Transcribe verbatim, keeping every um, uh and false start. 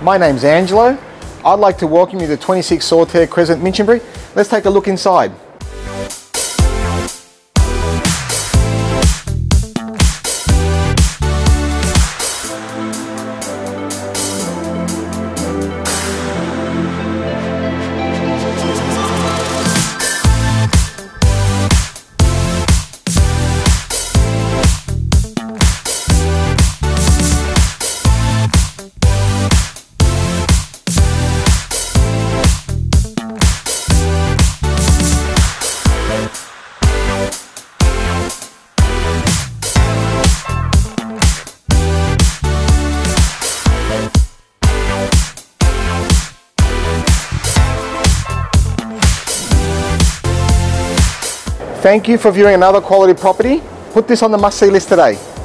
My name's Angelo. I'd like to welcome you to twenty-six Sauterne, Crescent, Minchinbury. Let's take a look inside. Thank you for viewing another quality property. Put this on the must-see list today.